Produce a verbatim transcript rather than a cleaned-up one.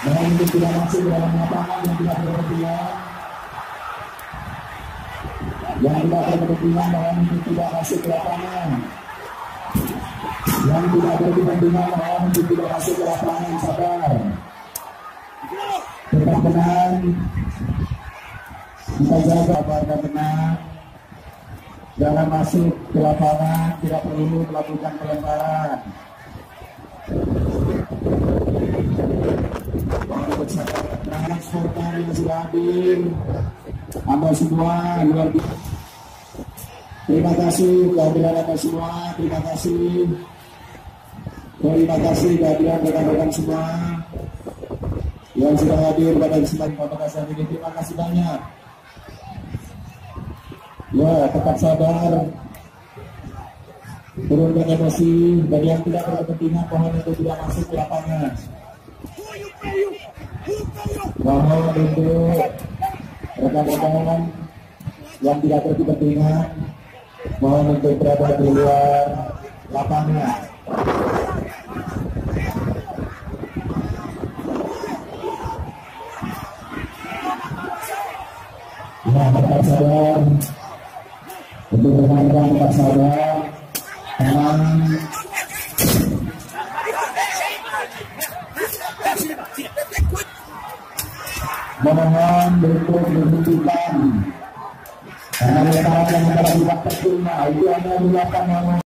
Mohon untuk tidak masuk dalam lapangan yang tidak berkepentingan. Yang tidak berkepentingan mohon untuk tidak masuk ke lapangan. Yang tidak berkepentingan mohon untuk tidak masuk ke lapangan. Sabar. Tetap tenang. Kita jaga warga tenang. Jangan masuk ke lapangan. Tidak perlu melakukan pelemparan. Supporter yang sudah hadir, Anda semua luar biasa. Terima kasih kehadiran Anda semua. Terima kasih. Terima kasih kehadiran rekan-rekan semua yang sudah hadir pada kesempatan pementasan ini. Terima kasih banyak. Ya, tetap sabar. Turunkan emosi. Bagi yang tidak berkepentingan mohon untuk tidak masuk ke lapangan. Mohon untuk rekan-rekan yang tidak berkepentingan mohon untuk berada di luar lapangan. Ya, tetap sabar. Untuk rekan-rekan tetap sabar. Tenang. Memohon untuk dihentikan karena lemparan yang antara tidak terima itu hanya menggunakan